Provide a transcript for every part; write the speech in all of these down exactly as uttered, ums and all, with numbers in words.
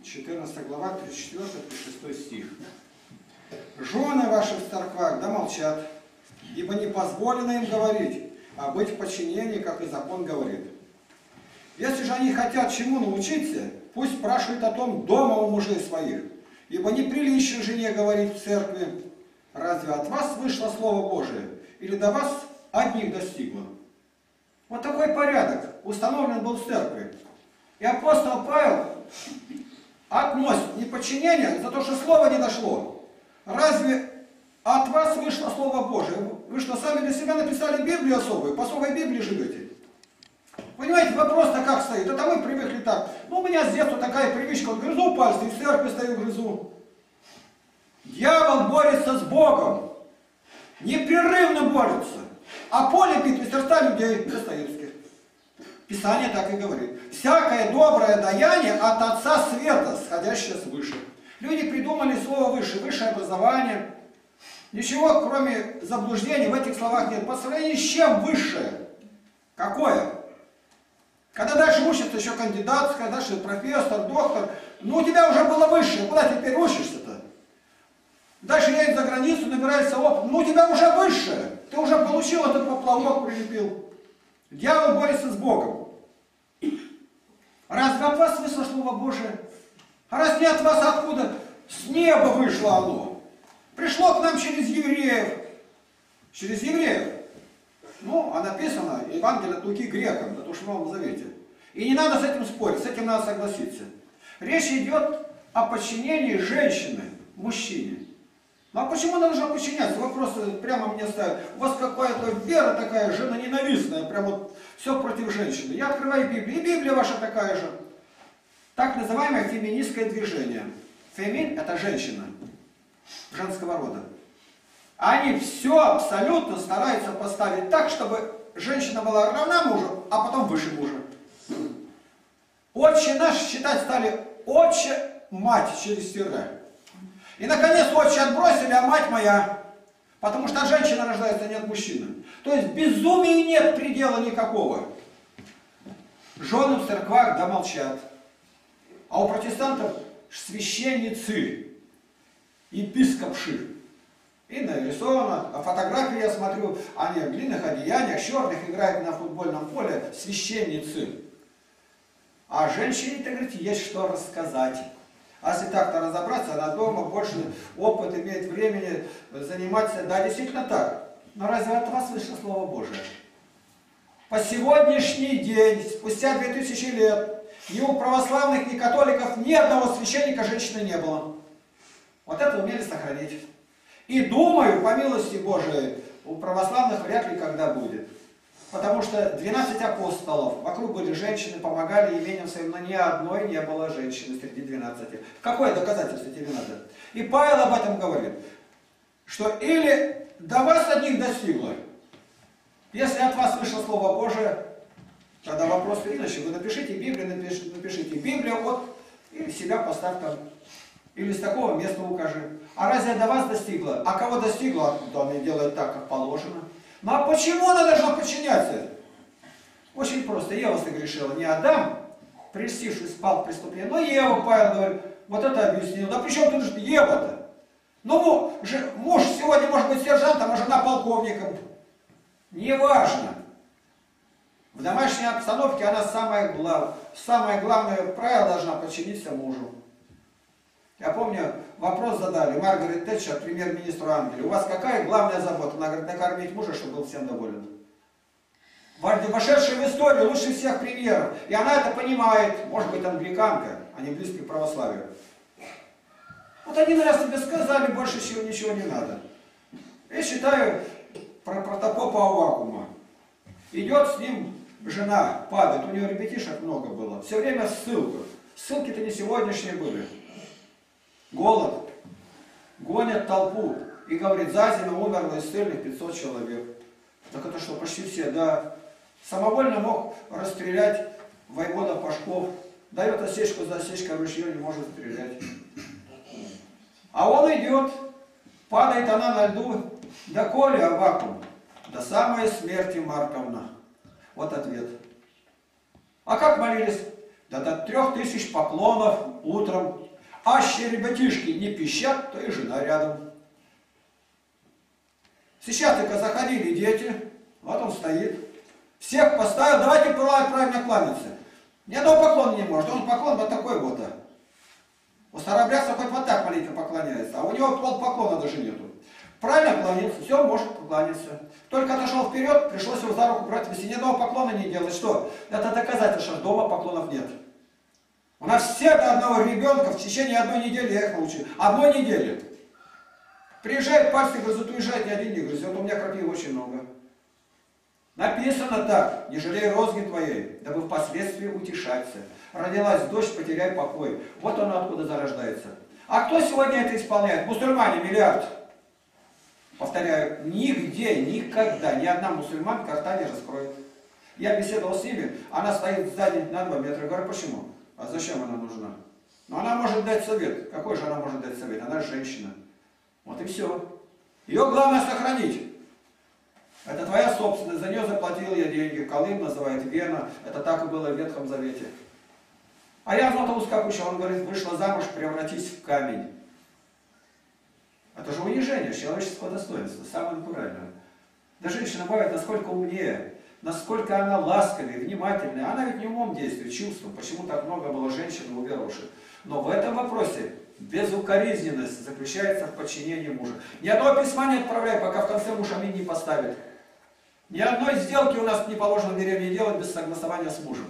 четырнадцатая глава, тридцать четвёртый — тридцать шестой стих. «Жены ваши в церквах да молчат, ибо не позволено им говорить, а быть в подчинении, как и закон говорит. Если же они хотят чему научиться, пусть спрашивают о том дома у мужей своих, ибо неприлично жене говорить в церкви. Разве от вас вышло Слово Божие, или до вас одних достигло?» Вот такой порядок установлен был в церкви. И апостол Павел относит неподчинение за то, что слово не дошло. Разве от вас вышло Слово Божие? Вы что, сами для себя написали Библию особую, по особой Библии живете? Понимаете, вопрос-то как стоит? Это мы привыкли так. Ну, у меня с детства такая привычка, вот грызу пальцы, и в церкви стою, грызу. Дьявол борется с Богом. Непрерывно борется. А поле битвы сердца людей Достоевских. Писание так и говорит. Всякое доброе даяние от Отца Света, сходящее свыше. Люди придумали слово выше, высшее образование. Ничего, кроме заблуждений, в этих словах нет. По сравнению с чем высшее? Какое? Когда дальше учится еще кандидатская, дальше профессор, доктор, ну у тебя уже было высшее, куда теперь учишься-то? Дальше едет за границу, набирается опыт, ну у тебя уже высшее, ты уже получил этот поплавок, прилепил. Дьявол борется с Богом. Разве от вас вышло Слово Божие? А раз не от вас, откуда? С неба вышло оно. Пришло к нам через евреев. Через евреев. Ну, а написано Евангелие от Луки грекам, это уж в Новом Завете. И не надо с этим спорить, с этим надо согласиться. Речь идет о подчинении женщины мужчине. Ну а почему она должна подчиняться? Вопросы прямо мне ставят. У вас какая-то вера такая женоненавистная, прям вот все против женщины. Я открываю Библию, и Библия ваша такая же. Так называемое феминистское движение. Фемин – это женщина женского рода. Они все абсолютно стараются поставить так, чтобы женщина была равна мужу, а потом выше мужа. Отче наш считать стали отче, мать через тире. И наконец отче отбросили, а мать моя. Потому что женщина рождается не от мужчины. То есть безумия нет предела никакого. Жены в церквах да молчат. А у протестантов священницы, епископши. И нарисовано, а фотографии я смотрю, они в длинных одеяниях, черных, играют на футбольном поле, священницы. А женщине-то, говорит, есть что рассказать. А если так-то разобраться, она дома больше опыт имеет, времени заниматься. Да, действительно так. Но разве от вас вышло Слово Божие? По сегодняшний день, спустя две тысячи лет, ни у православных, ни католиков, ни одного священника женщины не было. Вот это умели сохранить. И думаю, по милости Божией, у православных вряд ли когда будет. Потому что двенадцать апостолов, вокруг были женщины, помогали имениям своим, но ни одной не было женщины среди двенадцати. Какое доказательство тебе надо? И Павел об этом говорит, что или до вас одних достигло, если от вас вышло Слово Божие, тогда вопрос иначе. Вы напишите Библию, напишите, напишите Библию, вот, и себя поставь там. Или с такого места укажи. А разве до вас достигло? А кого достигло? Да он и делает так, как положено. Ну а почему она должна подчиняться? Очень просто. Ева согрешила. Не Адам, прельстившись, спал в преступлении, но Ева, Павел говорит, вот это объяснил. Да при чем тут Ева-то? Ну, муж сегодня может быть сержантом, а жена полковником. Неважно. В домашней обстановке она самое главное, самое главное правило должна подчиниться мужу. Я помню, вопрос задали, Маргарет Тэтчер, премьер-министру Англии. У вас какая главная забота? Она говорит, накормить мужа, чтобы был всем доволен. Вошедшая в историю лучше всех премьеров. И она это понимает. Может быть, англиканка, а не близкий к православию. Вот один раз тебе сказали, больше всего ничего не надо. Я считаю про протопопа Аввакума. Идет с ним жена, падает. У нее ребятишек много было. Все время в ссылках. Ссылки-то не сегодняшние были. Голод. Гонят толпу. И говорит, за зиму умерло из ссыльных пятьсот человек. Так это что, почти все, да. Самовольно мог расстрелять воевода Пашков. Дает осечку за осечкой, ружье не может стрелять. А он идет, падает она на льду. Да коли, Аввакум, до самой смерти Марковна. Вот ответ. А как молились? Да до трех тысяч поклонов утром. А если ребятишки не пищат, то и жена рядом. Сейчас только заходили дети, вот он стоит. Всех поставил, давайте правильно кланяться. Ни одного поклона не может, он поклон вот такой вот. У старообрядца хоть вот так маленько поклоняется, а у него пол поклона даже нету. Правильно клонился, все, может поклониться. Только отошел вперед, пришлось его за руку брать, если ни одного поклона не делать. Что? Это доказательство, что дома поклонов нет. У нас все до одного ребенка в течение одной недели, я их научил. Одной недели. Приезжает, пальцы грызут, уезжает, ни один не грызет. Вот у меня крапивы очень много. Написано так: не жалей розги твоей, дабы впоследствии утешаться. Родилась дочь, потеряй покой. Вот оно откуда зарождается. А кто сегодня это исполняет? Мусульмане, миллиард. Повторяю, нигде, никогда, ни одна мусульманка рта не раскроет. Я беседовал с ними, она стоит сзади на два метра. Говорю, почему? А зачем она нужна? Ну она может дать совет. Какой же она может дать совет? Она женщина. Вот и все. Ее главное сохранить. Это твоя собственность, за нее заплатил я деньги. Колым называет, Вена. Это так и было в Ветхом Завете. А я Златоуст как учил, он говорит, вышла замуж, превратись в камень. Это же унижение человеческого достоинства, самое натуральное. Да женщина бывает насколько умнее, насколько она ласковее, внимательнее. Она ведь не умом действует, чувством. Почему так много было женщин уверовавших? Но в этом вопросе безукоризненность заключается в подчинении мужа. Ни одного письма не отправляй, пока в конце муж аминь не поставит. Ни одной сделки у нас не положено в деревне делать без согласования с мужем.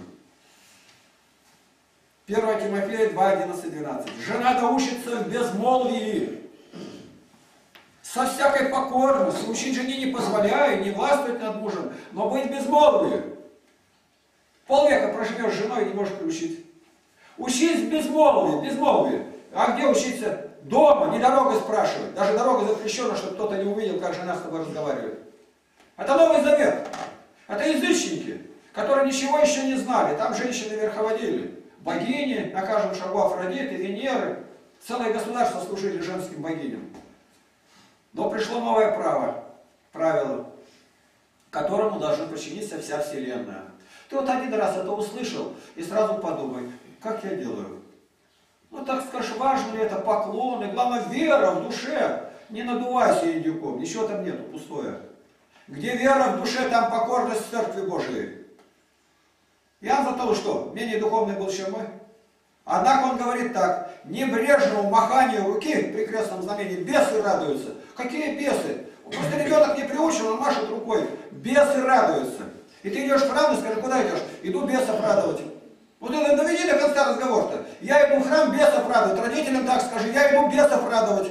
первое Тимофея два, одиннадцать, двенадцать. Жена да учится в безмолвии, со всякой покорностью. Учить жене не позволяет, не властвовать над мужем, но быть безмолвием. Полвека проживешь с женой и не можешь приучить. Учись в безмолвии, безмолвии. А где учиться? Дома, не дорогой спрашивать. Даже дорога запрещена, чтобы кто-то не увидел, как жена с тобой разговаривает. Это Новый Завет. Это язычники, которые ничего еще не знали. Там женщины верховодили. Богини, на каждом шагу Афродиты, Венеры. Целое государство служили женским богиням. Но пришло новое право, правило, которому должна подчиниться вся Вселенная. Ты вот один раз это услышал и сразу подумай, как я делаю? Ну так скажешь, важно ли это поклоны, главное вера в душе. Не надувайся индюком, ничего там нету, пустое. Где вера в душе, там покорность Церкви Божией. Иоанн Златоуст что, менее духовный был, чем мы? Однако он говорит так: небрежному маханию руки при крестном знамении бесы радуются. Какие бесы? Просто ребенок не приучен, он машет рукой. Бесы радуются. И ты идешь в храм и скажи, куда идешь? Иду бесов радовать. Вот это доведи до конца разговор-то. Я иду в храм бесов радовать. Родителям так скажи, я иду бесов радовать.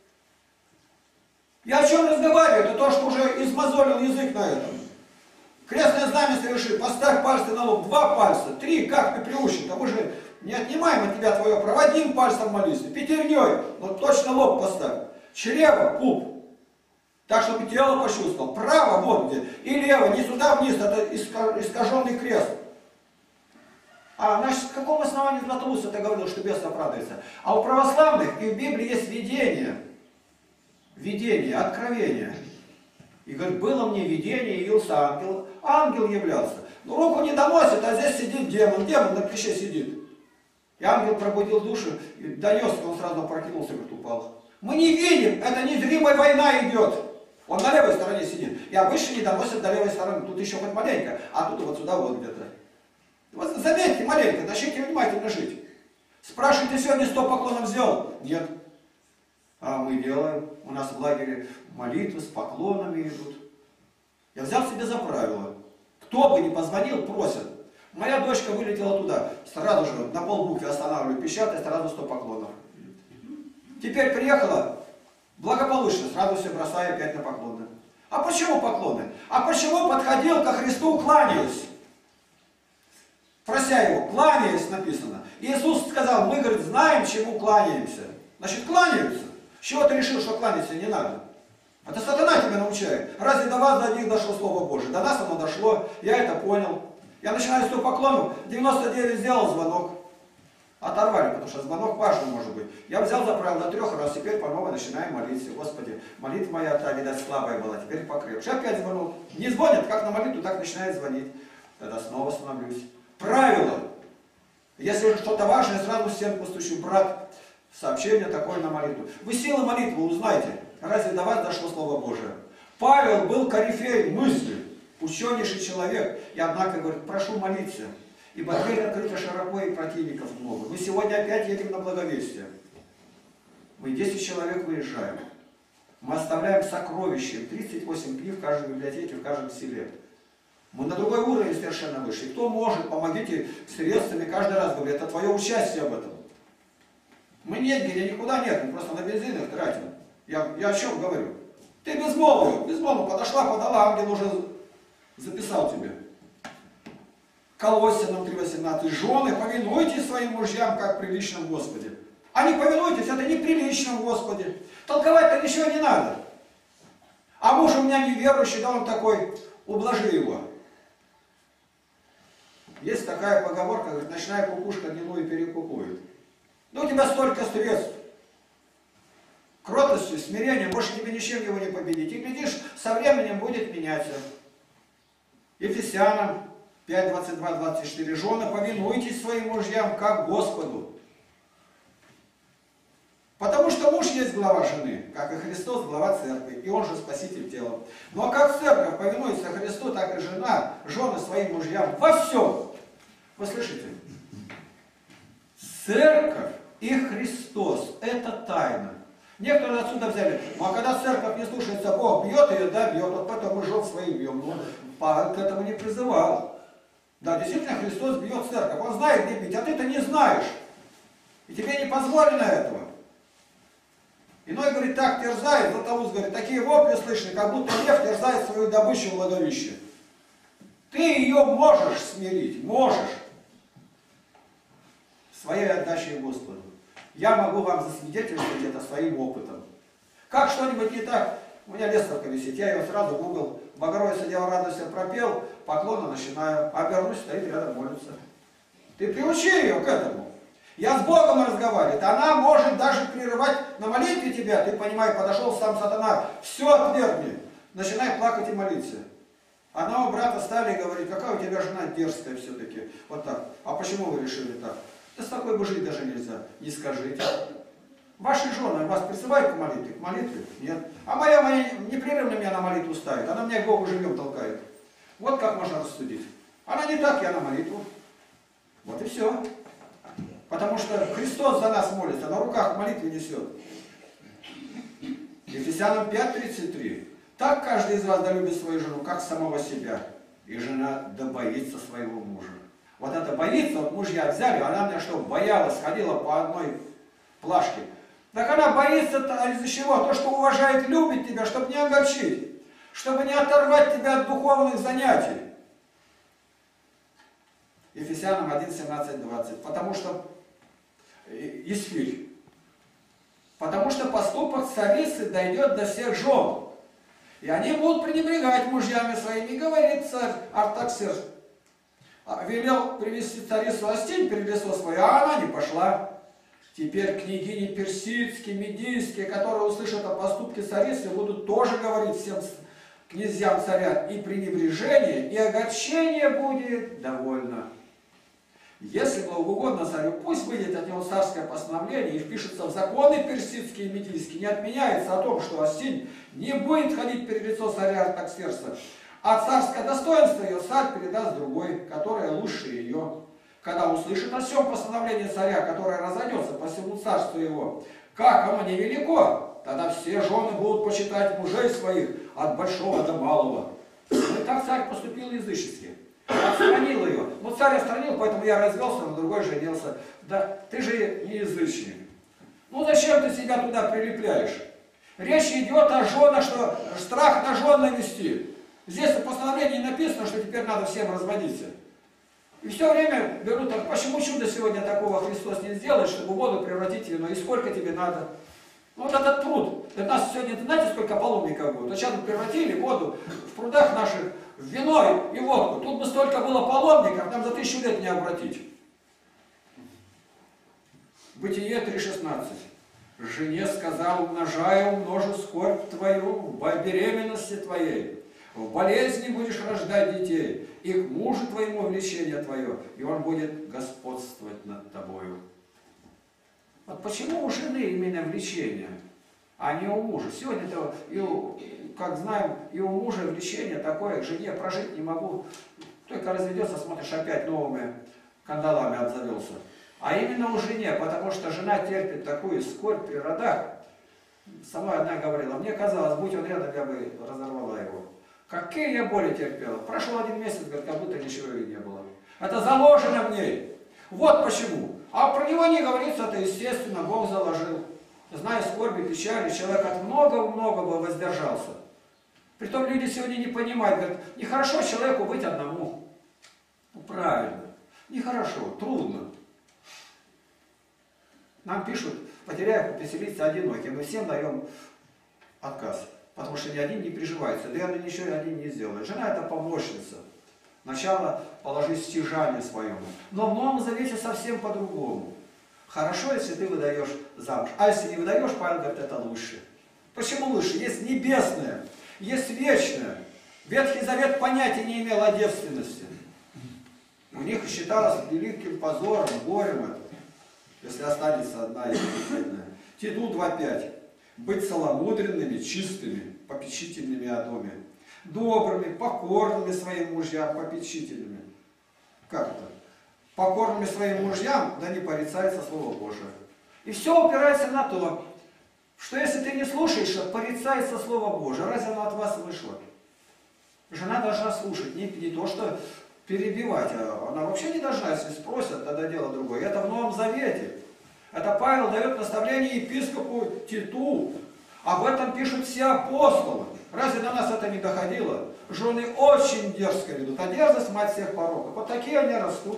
Я о чем разговариваю? Это то, что уже измозолил язык на этом. Крестное знамя соверши, поставь пальцы на лоб. Два пальца, три, как ты приучен? А мы же не отнимаем от тебя твое право. Одним пальцем молись, пятерней, но точно лоб поставь. Чрево, пуп. Так, чтобы тело почувствовал. Право, вот где. И лево, не сюда вниз, это искаженный крест. А, значит, с какого основания Златоуст это говорил, что бес оправдывается? А у православных и в Библии есть видение. Видение, откровение. И говорит, было мне видение, явился ангел. Ангел являлся. Но руку не доносит, а здесь сидит демон. Демон на плече сидит. И ангел пробудил душу, и донес, он сразу опрокинулся, говорит, упал. Мы не видим, это незримая война идет. Он на левой стороне сидит. И обычно не доносит до левой стороны. Тут еще хоть маленько, а тут вот сюда вот где-то. Вот заметьте маленько, начните внимательно жить. Спрашивайте, сегодня сто поклонов сделал? Нет. А мы делаем. У нас в лагере молитвы с поклонами идут. Я взял себе за правило. Кто бы ни позвонил, просят. Моя дочка вылетела туда. Сразу же на полбуквы останавливаю, печатаю, сразу сто поклонов. Теперь приехала, благополучно, сразу все бросаю опять на поклоны. А почему поклоны? А почему подходил ко Христу, кланяясь? Прося его, кланяясь написано. Иисус сказал, мы, говорит, знаем, чему кланяемся. Значит, кланяются. С чего ты решил, что кланяться не надо? Это сатана тебя научает. Разве до вас, до них дошло Слово Божие? До нас оно дошло, я это понял. Я начинаю сто поклонов, девяносто девять сделал звонок. Оторвали, потому что звонок важный может быть. Я взял за правило до трех раз, теперь по новой начинаем молиться. Господи, молитва моя та, видать, слабая была, теперь покрепче. Опять звонок. Не звонят, как на молитву, так начинает звонить. Тогда снова становлюсь. Правило. Если что-то важное, сразу всем постучу. Брат, сообщение такое на молитву. Вы силы молитвы узнаете. Разве до вас дошло Слово Божие? Павел был корифей мысли, ученейший человек. И однако говорит, прошу молиться. Ибо дверь открыта широко и противников много. Мы сегодня опять едем на благовестие. Мы десять человек выезжаем. Мы оставляем сокровища. тридцать восемь книг в каждой библиотеке, в каждом селе. Мы на другой уровень совершенно вышли. Кто может, помогите средствами, каждый раз говорю, это твое участие в этом. Мы нет, где никуда нет, мы просто на бензин их тратим. Я, я о чем говорю? Ты безмолвную, безмолвно подошла, подала, ангел уже записал тебе. Колоссянам три восемнадцать. Жены, повинуйтесь своим мужьям, как прилично в Господе. А не повинуйтесь, это неприлично в Господе. Толковать-то ничего не надо. А муж у меня неверующий, да он такой, ублажи его. Есть такая поговорка, говорит, ночная кукушка гнилую перекукует. Да у тебя столько средств. Кротостью, смирением, больше тебе ничем его не победить. И глядишь, со временем будет меняться. Ефесянам пять, двадцать два, двадцать четыре. Жены, повинуйтесь своим мужьям, как Господу. Потому что муж есть глава жены, как и Христос глава церкви, и он же спаситель тела. Но как церковь повинуется Христу, так и жена, жены своим мужьям во всем. Вы слышите? Церковь и Христос – это тайна. Некоторые отсюда взяли, ну а когда церковь не слушается, Бог бьет ее, да, бьет, вот поэтому мы жен своим бьем. Но Павел к этому не призывал. Да, действительно, Христос бьет церковь, он знает, где бить, а ты-то не знаешь. И тебе не позволено этого. Иной говорит, так терзает, Златоуст говорит, такие вопли слышны, как будто лев терзает свою добычу в владовище. Ты ее можешь смирить, можешь. Своей отдачей Господу. Я могу вам засвидетельствовать это своим опытом. Как что-нибудь не так, у меня лестовка висит, я ее сразу в угол, Богородица Дева радуйся пропел, поклона начинаю, обернусь, стоит рядом, молится. Ты приучи ее к этому. Я с Богом разговариваю, она может даже прерывать на молитве тебя, ты понимаешь, подошел сам сатана, все отвергни, начинай плакать и молиться. Одного брата стали говорить, какая у тебя жена дерзкая все-таки, вот так. А почему вы решили так? Да с такой бы жить даже нельзя, не скажите. Ваши жены вас призывают к молитве? К молитве? Нет. А моя, моя непрерывно меня на молитву ставит, она меня к Богу живем толкает. Вот как можно рассудить. Она не так, я на молитву. Вот и все. Потому что Христос за нас молится, на руках молитвы несет. Ефесянам пять, тридцать три. Так каждый из вас да любит свою жену, как самого себя. И жена да боится своего мужа. Вот это боится, вот мужья взяли, она меня что, боялась, ходила по одной плашке. Так она боится из-за чего? То, что уважает, любит тебя, чтобы не огорчить, чтобы не оторвать тебя от духовных занятий. Ефесянам один, семнадцать, двадцать. Потому что Исфирь. Потому что поступок царицы дойдет до всех жен. И они будут пренебрегать мужьями своими, говорит царь Артаксеркс. Велел привести царицу Астинь перед лицо свое, а она не пошла. Теперь княгини персидские, медийские, которые услышат о поступке царицы, будут тоже говорить всем князьям царя, и пренебрежение, и огорчение будет довольно. Если благоугодно царю, пусть выйдет от него царское постановление и впишется в законы персидские и медийские, не отменяется о том, что Астинь не будет ходить перед лицо царя Артаксеркса, а царское достоинство ее царь передаст другой, которая лучше ее. Когда услышит о всем постановлении царя, которое разойдется по всему царству его, как оно невелико, тогда все жены будут почитать мужей своих от большого до малого. И так царь поступил язычески. Отстранил ее. Ну, царь отстранил, поэтому я развелся, на другой женился. Да ты же не язычник. Ну, зачем ты себя туда прилепляешь? Речь идет о женах, что страх на жен навести. Здесь в постановлении написано, что теперь надо всем разводиться. И все время берут, так, почему чудо сегодня такого Христос не сделает, чтобы воду превратить в вино? И сколько тебе надо? Ну, вот этот пруд. У нас сегодня, знаете, сколько паломников будет? Вот сейчас мы превратили воду в прудах наших в вино и водку. Тут бы столько было паломников, нам за тысячу лет не обратить. Бытие три шестнадцать. Жене сказал, умножая, умножу скорбь твою в беременности твоей. в болезни будешь рождать детей, и к мужу твоему влечение твое, и он будет господствовать над тобою. Вот почему у жены именно влечение, а не у мужа? Сегодня-то, как знаем, и у мужа влечение такое, к жене прожить не могу. Только разведется, смотришь, опять новыми кандалами обзавелся. А именно у жене, потому что жена терпит такую скорбь при родах. Сама одна говорила, мне казалось, будь он рядом, я бы разорвала его. Какие я боли терпела. Прошел один месяц, говорит, как будто ничего и не было. Это заложено в ней. Вот почему. А про него не говорится, это естественно, Бог заложил. Зная скорби, печали, человек от многого-многого воздержался. Притом люди сегодня не понимают, говорят, нехорошо человеку быть одному. Ну, правильно. Нехорошо, трудно. Нам пишут, потеряев, поселиться одинокий. Мы всем даем отказ. Потому что ни один не приживается. Да и ничего один не сделает. Жена это помощница. Начало положи стяжание своему. Но в Новом Завете совсем по-другому. Хорошо, если ты выдаешь замуж. А если не выдаешь, Павел говорит, это лучше. Почему лучше? Есть небесное, есть вечное. Ветхий Завет понятия не имел о девственности. У них считалось великим позором, горем это, если останется одна единственная. Титу два пять. Быть целомудренными, чистыми, попечительными о доме. Добрыми, покорными своим мужьям, попечительными. Как это? Покорными своим мужьям, да не порицается Слово Божие. И все упирается на то, что если ты не слушаешь, порицается Слово Божие. Разве оно от вас вышло? Жена должна слушать, не, не то что перебивать. Она вообще не должна, если спросят, тогда дело другое. Это в Новом Завете. Это Павел дает наставление епископу Титу. Об этом пишут все апостолы. Разве до нас это не доходило? Жены очень дерзко ведут. А дерзость мать всех пороков. Вот такие они растут.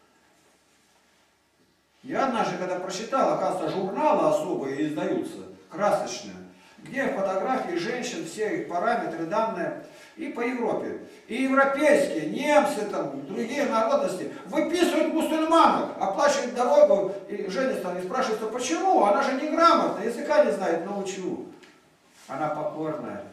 Я однажды, когда прочитал, оказывается, журналы особые издаются, красочные, где фотографии женщин, все их параметры, данные, и по Европе. И европейские, немцы, там, другие народности выписывают мусульманок, оплачивают дорогу, и женятся, и спрашиваются, почему? Она же неграмотная, языка не знает, научу. Она покорная.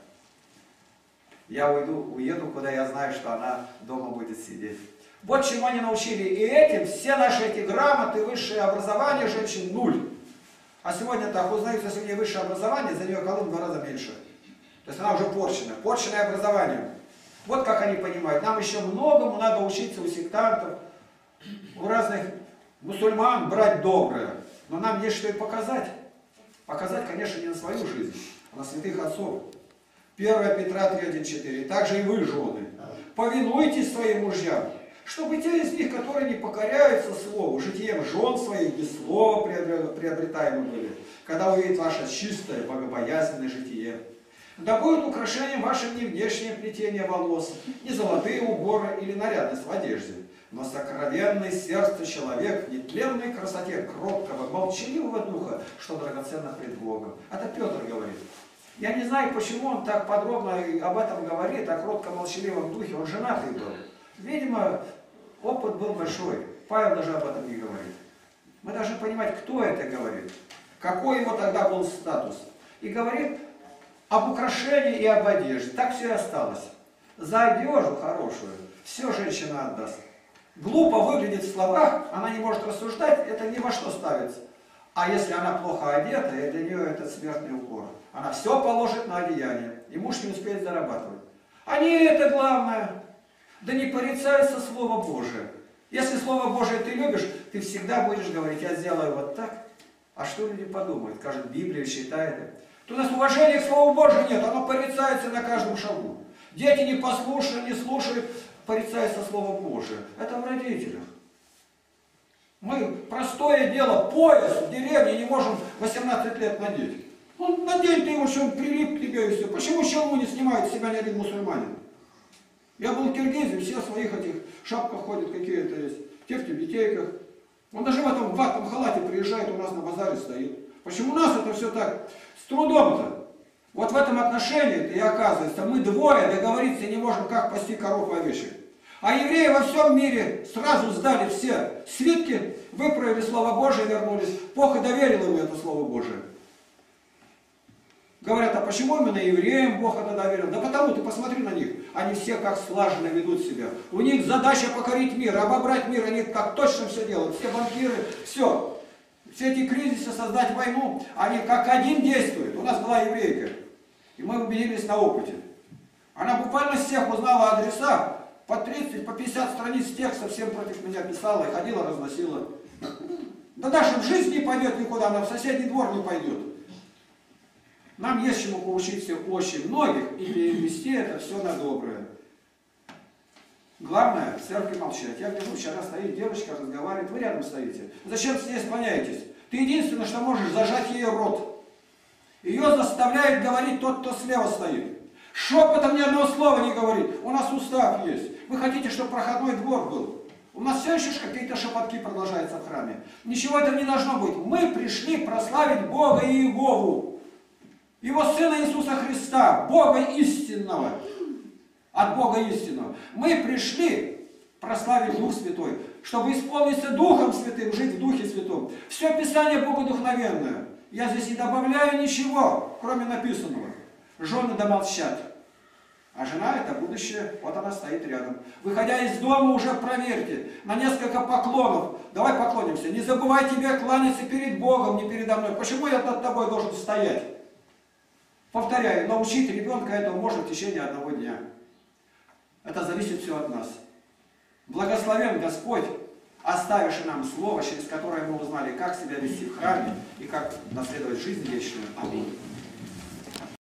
Я уйду, уеду, куда я знаю, что она дома будет сидеть. Вот чему они научили. И этим все наши эти грамоты, высшее образование женщин нуль. А сегодня так узнают, если у нее высшее образование, за нее колым в два раза меньше. То есть она уже порчена. Порченное образование. Вот как они понимают. Нам еще многому надо учиться у сектантов, у разных мусульман брать доброе. Но нам есть что и показать. Показать, конечно, не на свою жизнь, а на святых отцов. первое Петра три один четыре. Также и вы, жены, повинуйтесь своим мужьям, чтобы те из них, которые не покоряются слову, житием жен своих без слова приобретаемы были, когда увидит ваше чистое, богобоязненное житие. Да будет украшением вашим не внешнее плетение волос, не золотые уборы или нарядность в одежде, но сокровенный сердце человек в нетленной красоте кроткого, молчаливого духа, что драгоценно пред Богом. Это Петр говорит. Я не знаю, почему он так подробно об этом говорит, о кротко-молчаливом духе. Он женатый был. Видимо, опыт был большой. Павел даже об этом не говорит. Мы должны понимать, кто это говорит. Какой его тогда был статус. И говорит об украшении и об одежде. Так все и осталось. За одежду хорошую все женщина отдаст. Глупо выглядит в словах, она не может рассуждать, это ни во что ставится. А если она плохо одета, и для нее это смертный укор. Она все положит на одеяние, и муж не успеет зарабатывать. А не это главное. Да не порицается Слово Божие. Если Слово Божие ты любишь, ты всегда будешь говорить, я сделаю вот так. А что люди подумают? Скажут, Библию читает. То у нас уважения к Слову Божию нет, оно порицается на каждом шагу. Дети не послушны, не слушают, порицается Слово Божие. Это в родителях. Мы простое дело, пояс в деревне не можем восемнадцать лет надеть. Ну, надень ты его, что он прилип к тебе и все. Почему челму не снимает с себя ни один мусульманин? Я был в Киргизии, все в своих этих шапках ходят, какие-то есть, в тех тибетейках. Он даже в этом ватном халате приезжает, у нас на базаре стоит. Почему у нас это все так с трудом-то? Вот в этом отношении, и оказывается, мы двое договориться не можем, как пасти коров и овечек. А евреи во всем мире сразу сдали все свитки, выправили Слово Божие и вернулись. Бог и доверил ему это Слово Божие. Говорят, а почему именно евреям Бог это доверил? Да потому, ты посмотри на них. Они все как слаженно ведут себя. У них задача покорить мир, обобрать мир. Они как точно все делают. Все банкиры, все. Все эти кризисы, создать войну, они как один действуют. У нас была еврейка. И мы убедились на опыте. Она буквально всех узнала адреса. По тридцать, по пятьдесят страниц текста всем против меня писала и ходила, разносила. Да даже в жизнь не пойдет никуда, она в соседний двор не пойдет. Нам есть чему поучиться очень многих и перевести это все на доброе. Главное, в церкви молчать. Я гляжу, вчера стоит девочка, разговаривает, вы рядом стоите. Зачем здесь склоняетесь? Ты единственное, что можешь зажать ее рот. Ее заставляет говорить тот, кто слева стоит. Шепотом ни одного слова не говорит. У нас устав есть. Вы хотите, чтобы проходной двор был? У нас все еще какие-то шепотки продолжаются в храме. Ничего этого не должно быть. Мы пришли прославить Бога и Иегову. Его Сына Иисуса Христа, Бога истинного. От Бога истинного. Мы пришли прославить Дух Святой, чтобы исполниться Духом Святым, жить в Духе Святом. Все Писание богодухновенное. Я здесь не добавляю ничего, кроме написанного. Жены домолчат. А жена это будущее, вот она стоит рядом. Выходя из дома, уже проверьте на несколько поклонов. Давай поклонимся. Не забывай тебе кланяться перед Богом, не передо мной. Почему я над тобой должен стоять? Повторяю, научить ребенка этого можно в течение одного дня. Это зависит все от нас. Благословен Господь, оставивший нам Слово, через которое мы узнали, как себя вести в храме и как наследовать жизнь вечную. Аминь.